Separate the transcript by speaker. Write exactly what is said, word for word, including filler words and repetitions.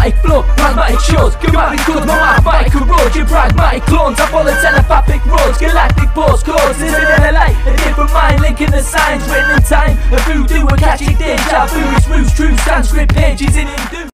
Speaker 1: Pragmatic flow, pragmatic shows, grammatic codes, my mathematic corrodes. Your pragmatic clones, I follow telepathic roads, galactic postcodes. Is it in a light, a different mind, linking the signs written in time, a voodoo, a catchy deja vu. It's roots, true Sanskrit pages in Hindu.